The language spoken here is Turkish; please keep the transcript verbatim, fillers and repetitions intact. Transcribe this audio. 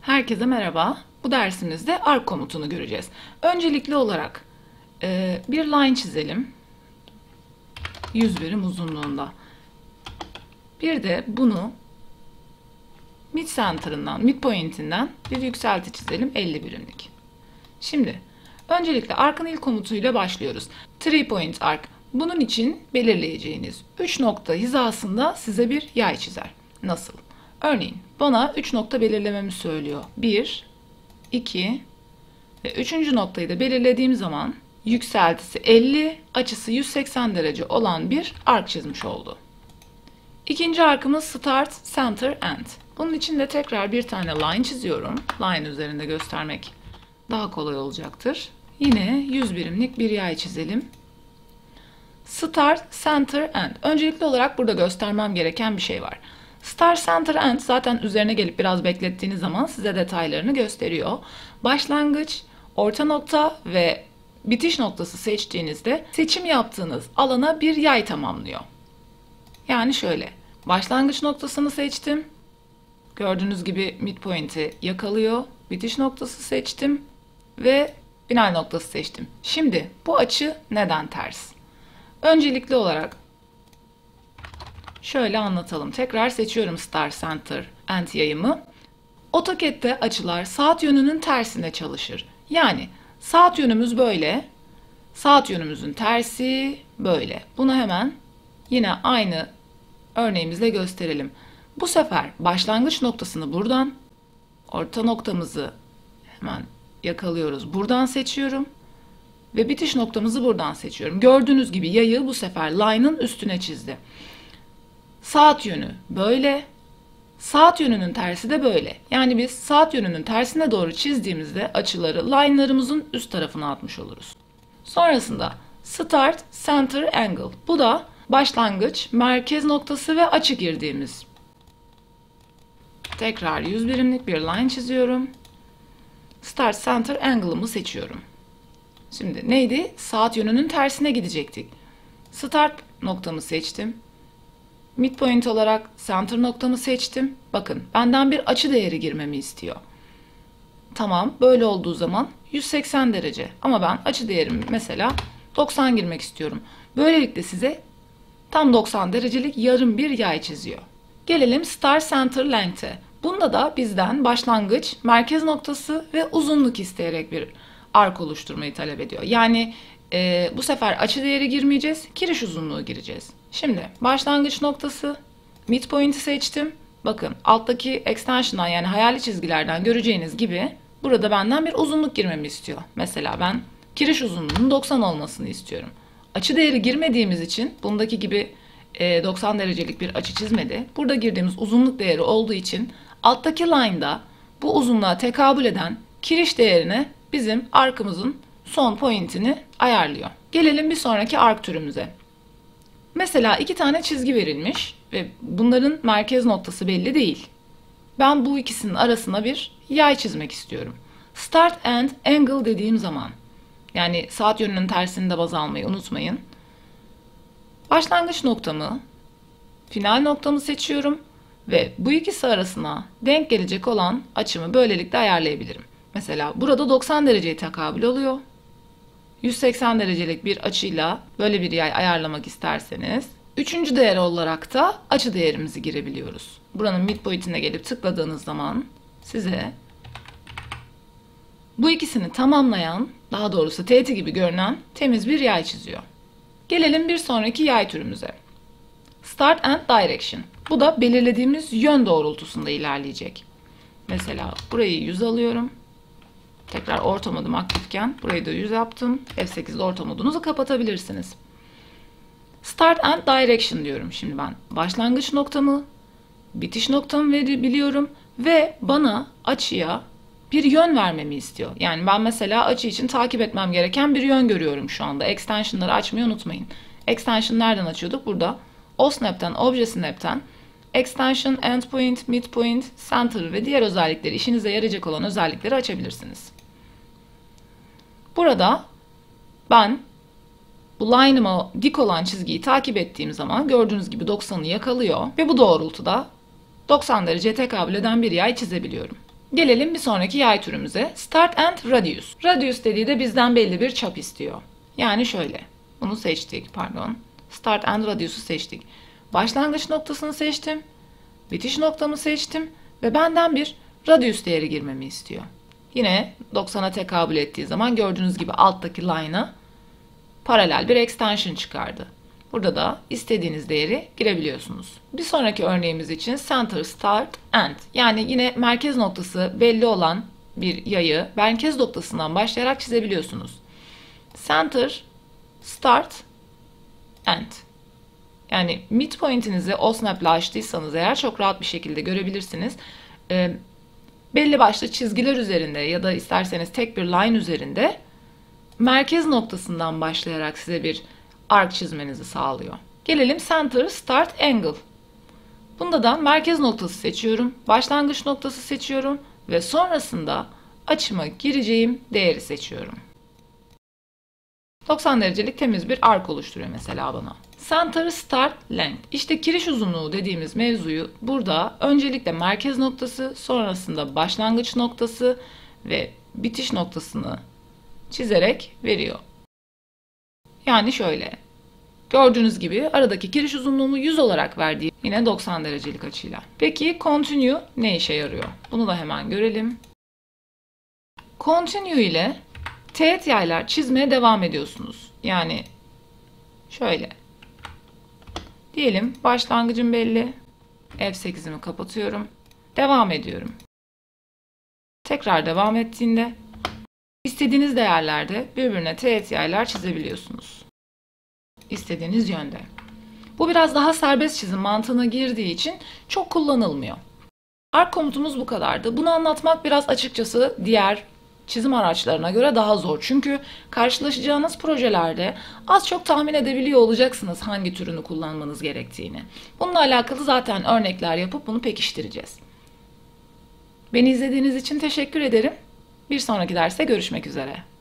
Herkese merhaba. Bu dersimizde arc komutunu göreceğiz. Öncelikli olarak e, bir line çizelim. yüz birim uzunluğunda. Bir de bunu mid center'ından, midpoint'inden bir yükselti çizelim elli birimlik. Şimdi öncelikle arc'ın ilk komutuyla başlıyoruz. Three point arc. Bunun için belirleyeceğiniz üç nokta hizasında size bir yay çizer. Nasıl? Örneğin bana üç nokta belirlememi söylüyor. bir, iki ve üçüncü noktayı da belirlediğim zaman yükseltisi elli, açısı yüz seksen derece olan bir arc çizmiş oldu. İkinci arcımız start, center, end. Bunun için de tekrar bir tane line çiziyorum. Line üzerinde göstermek daha kolay olacaktır. Yine yüz birimlik bir yay çizelim. Start, center, end. Öncelikli olarak burada göstermem gereken bir şey var. Start, center, end zaten üzerine gelip biraz beklettiğiniz zaman size detaylarını gösteriyor. Başlangıç, orta nokta ve bitiş noktası seçtiğinizde seçim yaptığınız alana bir yay tamamlıyor. Yani şöyle, başlangıç noktasını seçtim. Gördüğünüz gibi midpoint'i yakalıyor. Bitiş noktası seçtim ve final noktası seçtim. Şimdi bu açı neden ters? Öncelikli olarak şöyle anlatalım. Tekrar seçiyorum Start, Center, End yayımı. AutoCAD'de açılar saat yönünün tersine çalışır. Yani saat yönümüz böyle, saat yönümüzün tersi böyle. Bunu hemen yine aynı örneğimizle gösterelim. Bu sefer başlangıç noktasını buradan, orta noktamızı hemen yakalıyoruz. Buradan seçiyorum. Ve bitiş noktamızı buradan seçiyorum. Gördüğünüz gibi yayı bu sefer line'ın üstüne çizdi. Saat yönü böyle. Saat yönünün tersi de böyle. Yani biz saat yönünün tersine doğru çizdiğimizde açıları line'larımızın üst tarafına atmış oluruz. Sonrasında start, center, angle. Bu da başlangıç, merkez noktası ve açı girdiğimiz. Tekrar yüz birimlik bir line çiziyorum. Start, center, angle'ımı seçiyorum. Şimdi neydi? Saat yönünün tersine gidecektik. Start noktamı seçtim. Midpoint olarak center noktamı seçtim. Bakın benden bir açı değeri girmemi istiyor. Tamam, böyle olduğu zaman yüz seksen derece. Ama ben açı değerimi mesela doksan girmek istiyorum. Böylelikle size tam doksan derecelik yarım bir yay çiziyor. Gelelim Start, Center, Length'e. Bunda da bizden başlangıç, merkez noktası ve uzunluk isteyerek bir arc oluşturmayı talep ediyor. Yani e, bu sefer açı değeri girmeyeceğiz, kiriş uzunluğu gireceğiz. Şimdi başlangıç noktası, midpoint'i seçtim. Bakın alttaki extension'dan yani hayali çizgilerden göreceğiniz gibi burada benden bir uzunluk girmemi istiyor. Mesela ben kiriş uzunluğunun doksan olmasını istiyorum. Açı değeri girmediğimiz için bundaki gibi e, doksan derecelik bir açı çizmedi. Burada girdiğimiz uzunluk değeri olduğu için alttaki line'da bu uzunluğa tekabül eden kiriş değerine bizim arc'ımızın son point'ini ayarlıyor. Gelelim bir sonraki arc türümüze. Mesela iki tane çizgi verilmiş ve bunların merkez noktası belli değil. Ben bu ikisinin arasına bir yay çizmek istiyorum. Start and angle dediğim zaman, yani saat yönünün tersini de baz almayı unutmayın. Başlangıç noktamı, final noktamı seçiyorum ve bu ikisi arasına denk gelecek olan açımı böylelikle ayarlayabilirim. Mesela burada doksan dereceye tekabül oluyor. yüz seksen derecelik bir açıyla böyle bir yay ayarlamak isterseniz üçüncü değer olarak da açı değerimizi girebiliyoruz. Buranın midpoint'ine gelip tıkladığınız zaman size bu ikisini tamamlayan, daha doğrusu teğeti gibi görünen temiz bir yay çiziyor. Gelelim bir sonraki yay türümüze. Start and Direction. Bu da belirlediğimiz yön doğrultusunda ilerleyecek. Mesela burayı yüz alıyorum. Tekrar orta modum aktifken burayı da yüz yaptım. F sekiz'de orta modunuzu kapatabilirsiniz. Start and Direction diyorum şimdi ben. Başlangıç noktamı, bitiş noktamı biliyorum ve bana açıya bir yön vermemi istiyor. Yani ben mesela açı için takip etmem gereken bir yön görüyorum şu anda. Extension'ları açmayı unutmayın. Extension nereden açıyorduk? Burada. OSNAP'ten, ObjSnap'ten Extension, Endpoint, Midpoint, Center ve diğer özellikleri, işinize yarayacak olan özellikleri açabilirsiniz. Burada ben bu line'ıma dik olan çizgiyi takip ettiğim zaman gördüğünüz gibi doksan'ı yakalıyor ve bu doğrultuda doksan dereceye tekabül eden bir yay çizebiliyorum. Gelelim bir sonraki yay türümüze. Start and Radius. Radius dediği de bizden belli bir çap istiyor. Yani şöyle. Bunu seçtik, pardon. Start and Radius'u seçtik. Başlangıç noktasını seçtim. Bitiş noktamı seçtim. Ve benden bir radius değeri girmemi istiyor. Yine doksana tekabül ettiği zaman gördüğünüz gibi alttaki line'a paralel bir extension çıkardı. Burada da istediğiniz değeri girebiliyorsunuz. Bir sonraki örneğimiz için center, start, end. Yani yine merkez noktası belli olan bir yayı merkez noktasından başlayarak çizebiliyorsunuz. Center, start, end. Yani midpoint'inizi OSNAP ile açtıysanız eğer çok rahat bir şekilde görebilirsiniz. E, belli başlı çizgiler üzerinde ya da isterseniz tek bir line üzerinde merkez noktasından başlayarak size bir arc çizmenizi sağlıyor. Gelelim center, start, angle. Bunda da merkez noktası seçiyorum, başlangıç noktası seçiyorum ve sonrasında açıma gireceğim değeri seçiyorum. doksan derecelik temiz bir arc oluşturuyor mesela bana. Center, start, length. İşte kiriş uzunluğu dediğimiz mevzuyu burada öncelikle merkez noktası, sonrasında başlangıç noktası ve bitiş noktasını çizerek veriyor. Yani şöyle. Gördüğünüz gibi aradaki kiriş uzunluğumu yüz olarak verdiği yine doksan derecelik açıyla. Peki continue ne işe yarıyor? Bunu da hemen görelim. Continue ile teğet yaylar çizmeye devam ediyorsunuz. Yani şöyle. Diyelim başlangıcım belli. F sekizimi kapatıyorum. Devam ediyorum. Tekrar devam ettiğinde istediğiniz değerlerde birbirine teğet yaylar çizebiliyorsunuz. İstediğiniz yönde. Bu biraz daha serbest çizim mantığına girdiği için çok kullanılmıyor. Arc komutumuz bu kadardı. Bunu anlatmak biraz açıkçası diğer çizim araçlarına göre daha zor. Çünkü karşılaşacağınız projelerde az çok tahmin edebiliyor olacaksınız hangi türünü kullanmanız gerektiğini. Bununla alakalı zaten örnekler yapıp bunu pekiştireceğiz. Beni izlediğiniz için teşekkür ederim. Bir sonraki derste görüşmek üzere.